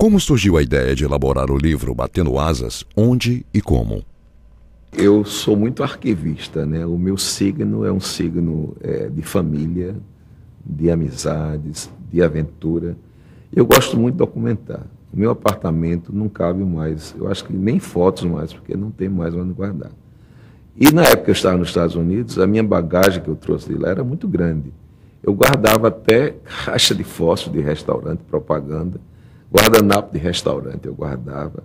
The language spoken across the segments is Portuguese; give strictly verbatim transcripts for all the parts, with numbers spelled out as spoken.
Como surgiu a ideia de elaborar o livro Batendo Asas, onde e como? Eu sou muito arquivista, né? O meu signo é um signo é, de família, de amizades, de aventura. Eu gosto muito de documentar. O meu apartamento não cabe mais, eu acho que nem fotos mais, porque não tem mais onde guardar. E na época que eu estava nos Estados Unidos, a minha bagagem que eu trouxe de lá era muito grande. Eu guardava até caixa de fósforo de restaurante, propaganda, guardanapo de restaurante eu guardava,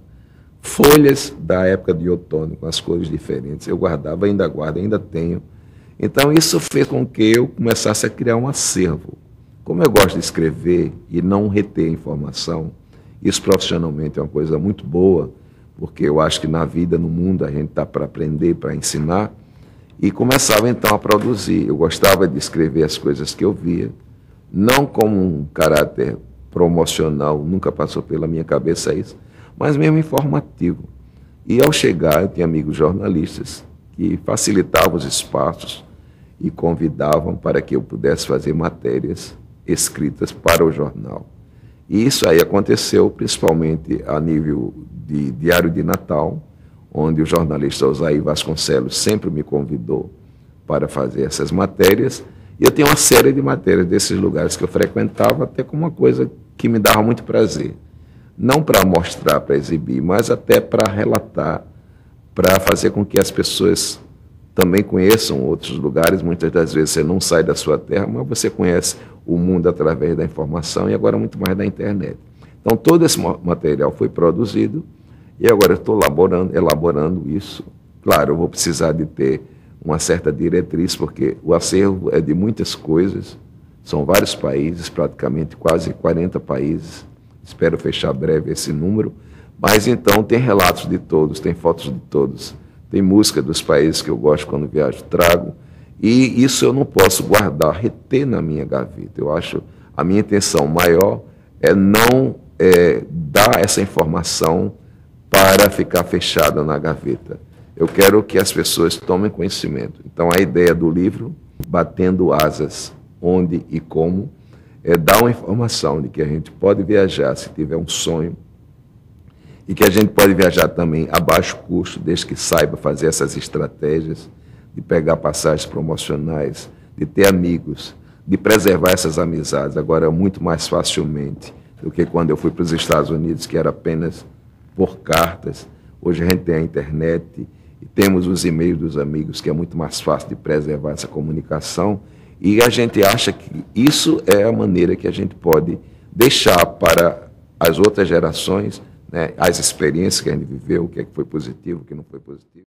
folhas da época de outono com as cores diferentes eu guardava, ainda guardo, ainda tenho. Então isso fez com que eu começasse a criar um acervo. Como eu gosto de escrever e não reter informação, isso profissionalmente é uma coisa muito boa, porque eu acho que na vida, no mundo, a gente está para aprender, para ensinar, e começava então a produzir. Eu gostava de escrever as coisas que eu via, não como um caráter promocional, nunca passou pela minha cabeça isso, mas mesmo informativo. E ao chegar, eu tinha amigos jornalistas que facilitavam os espaços e convidavam para que eu pudesse fazer matérias escritas para o jornal. E isso aí aconteceu principalmente a nível de Diário de Natal, onde o jornalista Osaí Vasconcelos sempre me convidou para fazer essas matérias. E eu tenho uma série de matérias desses lugares que eu frequentava, até como uma coisa que me dava muito prazer. Não para mostrar, para exibir, mas até para relatar, para fazer com que as pessoas também conheçam outros lugares. Muitas das vezes você não sai da sua terra, mas você conhece o mundo através da informação e agora muito mais da internet. Então todo esse material foi produzido e agora eu estou elaborando, elaborando isso. Claro, eu vou precisar de ter uma certa diretriz, porque o acervo é de muitas coisas, são vários países, praticamente quase quarenta países, espero fechar breve esse número, mas então tem relatos de todos, tem fotos de todos, tem música dos países que eu gosto quando viajo, trago, e isso eu não posso guardar, reter na minha gaveta. Eu acho, a minha intenção maior é não é, dar essa informação para ficar fechada na gaveta. Eu quero que as pessoas tomem conhecimento. Então, a ideia do livro, Batendo Asas, onde e como, é dar uma informação de que a gente pode viajar se tiver um sonho e que a gente pode viajar também a baixo custo, desde que saiba fazer essas estratégias de pegar passagens promocionais, de ter amigos, de preservar essas amizades, agora muito mais facilmente do que quando eu fui para os Estados Unidos, que era apenas por cartas. Hoje a gente tem a internet e temos os e-mails dos amigos, que é muito mais fácil de preservar essa comunicação, e a gente acha que isso é a maneira que a gente pode deixar para as outras gerações, né, as experiências que a gente viveu, o que é que foi positivo, o que não foi positivo.